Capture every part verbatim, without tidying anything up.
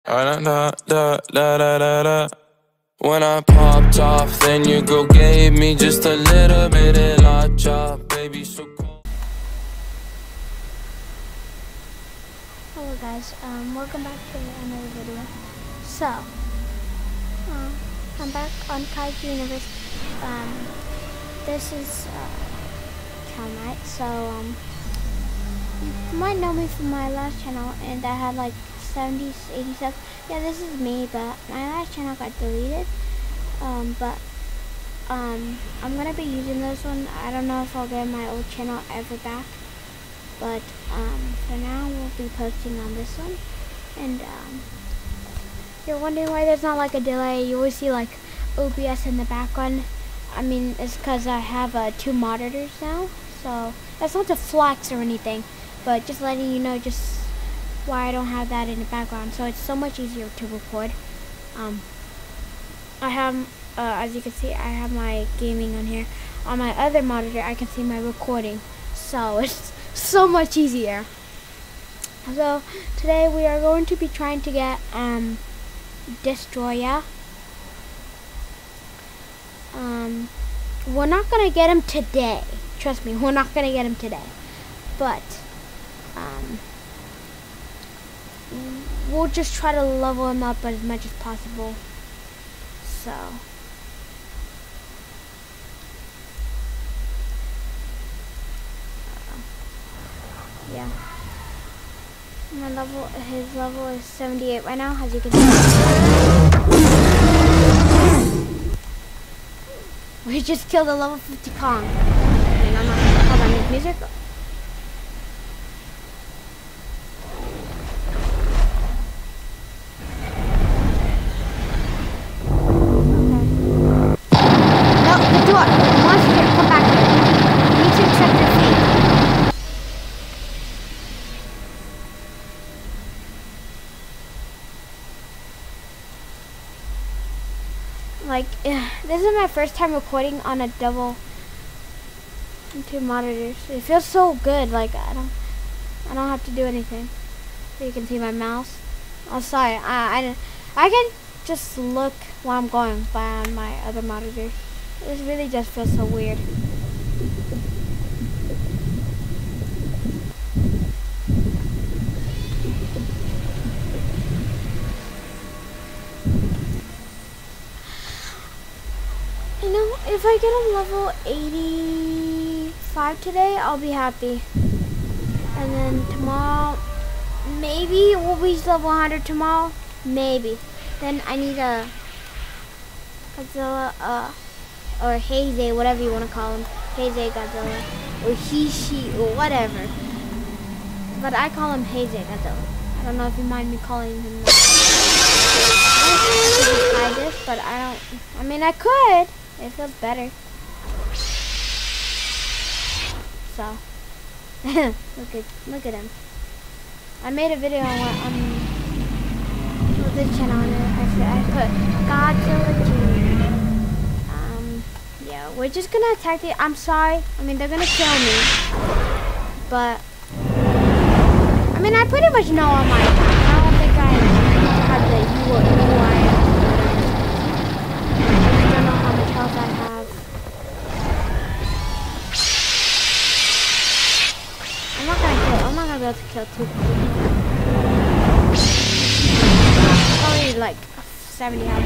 Da, da, da, da, da, da, da. When I popped off, then your girl gave me just a little bit of la chop, baby, so cold. Hello guys, um, welcome back to another video. So, um, I'm back on Kaiju Universe. Um, this is, uh, Calmite, so, um, you might know me from my last channel, and I had like seventy, eighty subs. Yeah, this is me, but my last channel got deleted. Um, but, um, I'm gonna be using this one. I don't know if I'll get my old channel ever back. But, um, for now, we'll be posting on this one. And, um, you're wondering why there's not like a delay. You always see like O B S in the background. I mean, it's because I have uh, two monitors now. So, that's not to flex or anything. But just letting you know just why I don't have that in the background. So, it's so much easier to record. Um, I have, uh, as you can see, I have my gaming on here. On my other monitor, I can see my recording. So, it's so much easier. So today we are going to be trying to get um Destroya. Um we're not gonna get him today. Trust me, we're not gonna get him today. But um we'll just try to level him up as much as possible. So yeah. My level, his level is seventy-eight right now, as you can see. We just killed a level fifty Kong. Hang on, hold on, his music. Okay. No, the door. The monster, come back here. You need to accept your fate. Like, ugh, this is my first time recording on a double two monitors. It feels so good. Like I don't, I don't have to do anything. So you can see my mouse. Oh, sorry. I, I, I can just look where I'm going by on my other monitors. This really just feels so weird. You know, if I get a level eighty-five today, I'll be happy. And then tomorrow, maybe we'll reach level one hundred tomorrow. Maybe. Then I need a Godzilla, uh, or Heisei, whatever you want to call him. Heisei Godzilla, or Hishi, or whatever. But I call him Heisei Godzilla. I don't know if you mind me calling him that. I could hide this, but I don't. I mean, I could. It feels better. So, look at look at him. I made a video on what on well, this channel, and I said I put Godzilla Junior Um, yeah, we're just gonna attack the. I'm sorry. I mean, they're gonna kill me, but I mean, I pretty much know all my attacks. I don't think I have the U I. I have. I'm not gonna kill. I'm not gonna be able to kill two people. Probably like seventy health.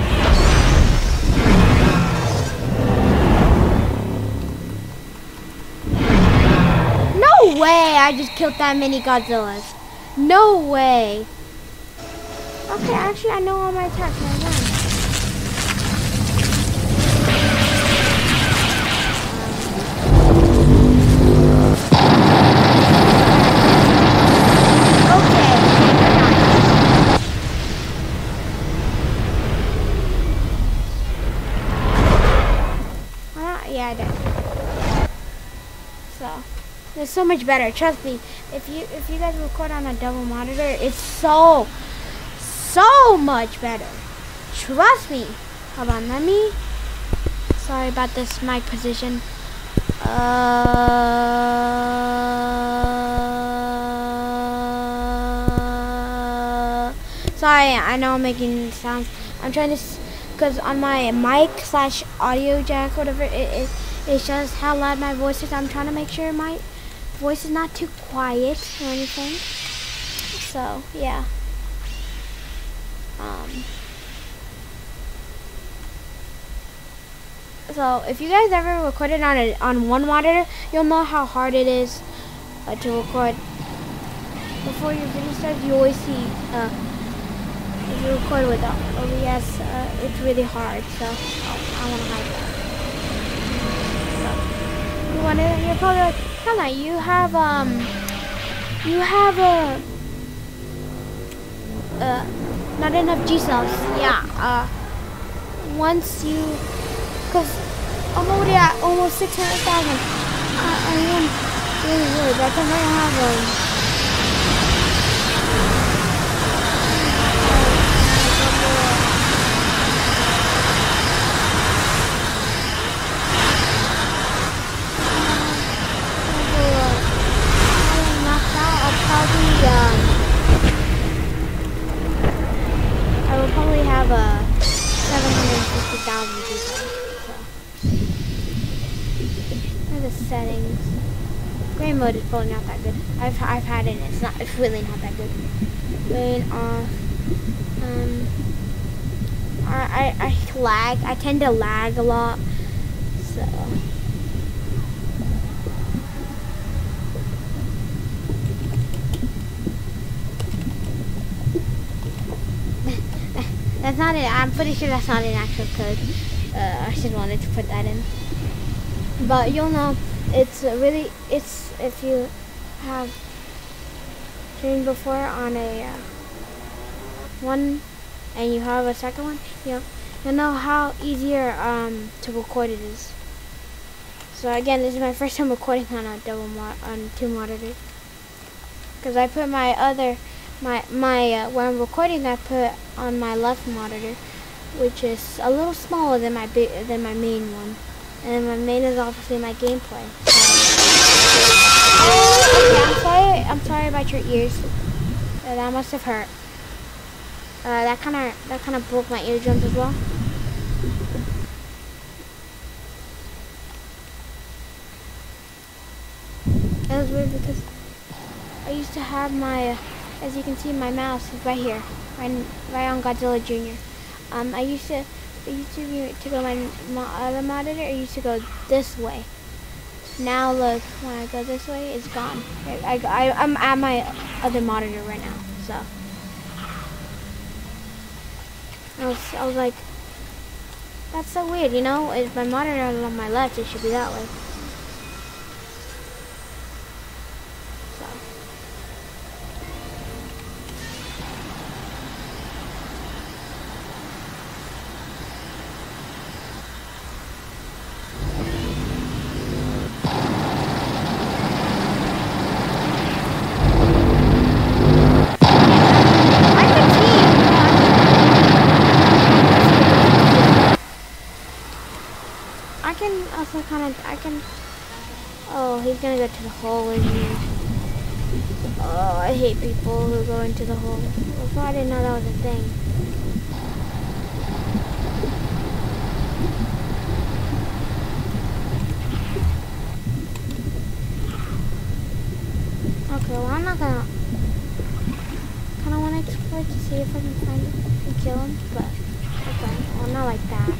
No way! I just killed that many Godzillas. No way. Okay, actually, I know all my attacks. My God. Yeah, I did. So, it's so much better. Trust me. If you if you guys record on a double monitor, it's so so much better. Trust me. Hold on, let me. Sorry about this mic position. Uh. Sorry. why I know I'm making sounds. I'm trying to, because on my mic slash audio jack, whatever, it, it, it shows how loud my voice is. I'm trying to make sure my voice is not too quiet or anything. So, yeah. Um, so, if you guys ever recorded on a, on one monitor, you'll know how hard it is uh, to record. Before your video starts, you always see, uh, if you record with O B S, uh, it's really hard, so oh, I want to hide that. So, you wanna, you're probably like, Hannah, you have, um, you have, a, uh, not enough G-cells. Yeah, uh, once you, because I'm already at almost six hundred thousand. I, I am really worried, but I don't have, um, settings. Gray mode is probably not that good. I've I've had it. And it's not. It's really not that good. Rain off. Um. I I I lag. I tend to lag a lot. So. That's not it. I'm pretty sure that's not an actual code. Uh, I just wanted to put that in. But you'll know. It's really, it's, if you have streamed before on a uh, one and you have a second one, you'll, you'll know how easier um, to record it is. So again, this is my first time recording on a double mo on two monitors. Because I put my other, my, my uh, where I'm recording, I put on my left monitor, which is a little smaller than my, big, than my main one. And my main is obviously my gameplay. Oh, okay, I'm sorry. I'm sorry about your ears. Uh, that must have hurt. Uh, that kind of that kind of broke my eardrums as well. It was weird because I used to have my, uh, as you can see, my mouse is right here, right, right on Godzilla Junior Um, I used to. It used to be to go my, my other monitor. It used to go this way. Now look, when I go this way, it's gone. I, I, I'm at my other monitor right now. So I was, I was like, that's so weird, you know? If my monitor is on my left, it should be that way. So. Also kind of, I can, oh, he's gonna go to the hole, isn't he? Oh, I hate people who go into the hole. Well, I didn't know that was a thing. Okay, well, I'm not gonna, kind of want to explore to see if I can find him and kill him, but, okay, well, not like that.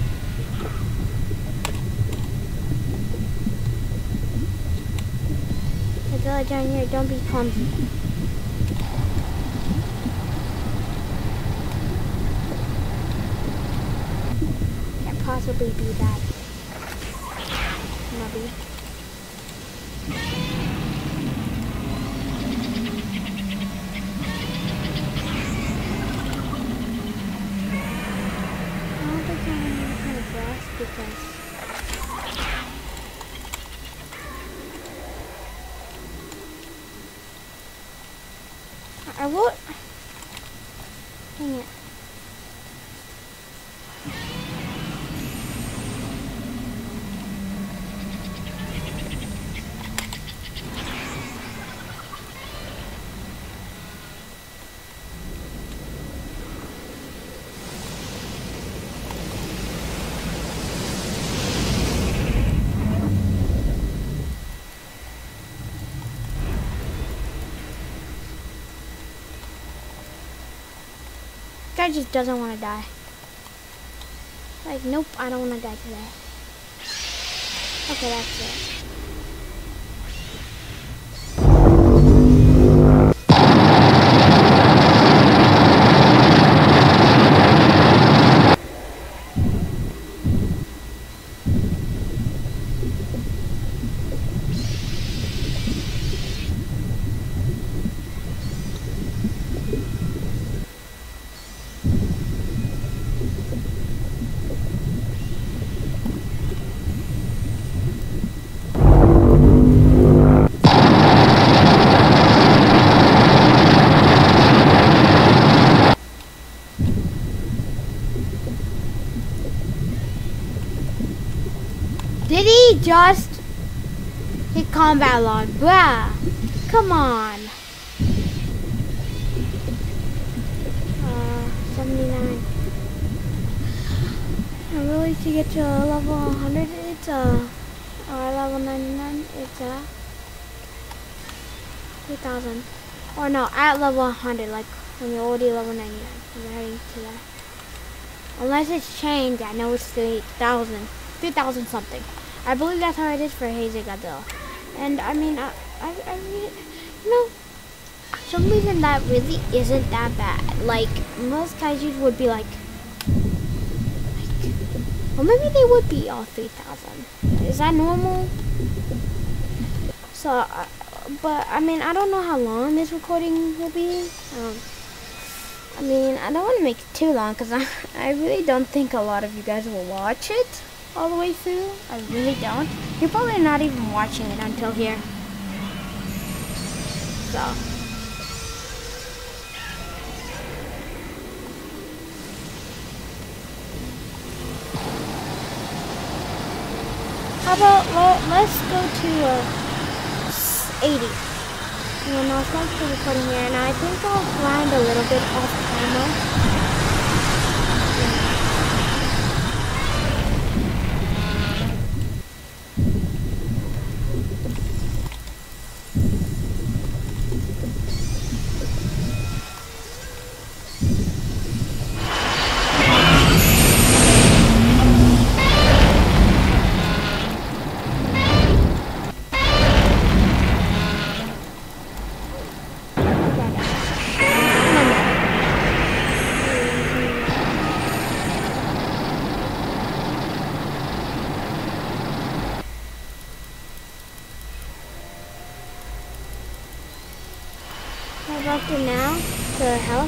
Godzilla Junior, don't be clumsy. Can't possibly be that. Maybe. I don't think I'm any kind of boss because I would. Dang it. guy just doesn't want to die. Like, nope, I don't want to die today. Okay, that's it. Did he just hit combat log? Bruh, come on. Uh, seventy-nine. I really to get to level one hundred. It's uh, or level ninety-nine. It's uh, two thousand. Or no, at level one hundred, like when you're already level ninety-nine. You're heading to that. Unless it's changed, I know it's three thousand. three thousand something. I believe that's how it is for Hazy Godzilla. And I mean, I, I, I really, you know, for some reason that really isn't that bad. Like, most kaijus would be like, like, or maybe they would be all three thousand. Is that normal? So, uh, but I mean, I don't know how long this recording will be. Um, I mean, I don't want to make it too long because I, I really don't think a lot of you guys will watch it all the way through. I really don't. You're probably not even watching it until here. So. How about, well, let's go to uh, eighty. And then I'll start the recording here, and I think I'll grind a little bit off camera. I've upped it now to health.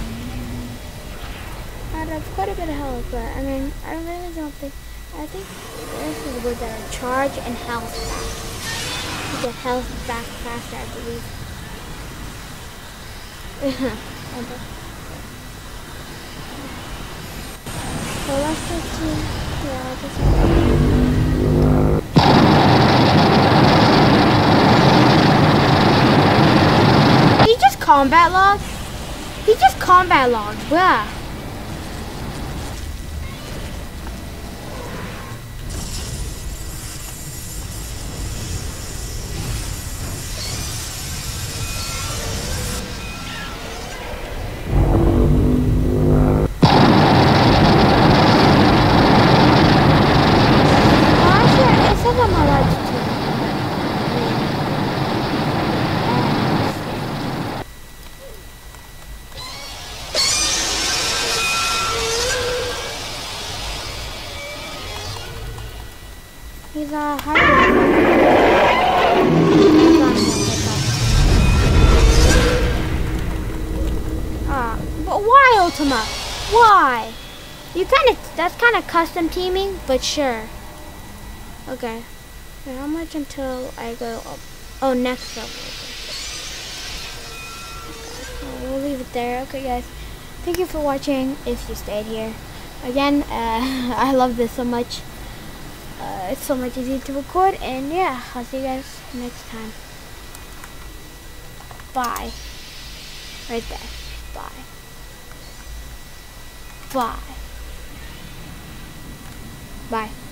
I have quite a bit of health, but I mean, I really don't think. I think this is good that are charge and health back. You get health back faster, I believe. So let's go to yeah, I guess. Combat log? He just combat logged, yeah. He's a hybrid. Ah, but why Ultima? Why? You kind of, that's kind of custom teaming, but sure. Okay. So how much until I go up? Oh, next level. Okay. Well, we'll leave it there. Okay, guys. Thank you for watching. If you stayed here, again, uh, I love this so much. Uh, it's so much easier to record, and yeah, I'll see you guys next time. Bye. Right there. Bye. Bye. Bye.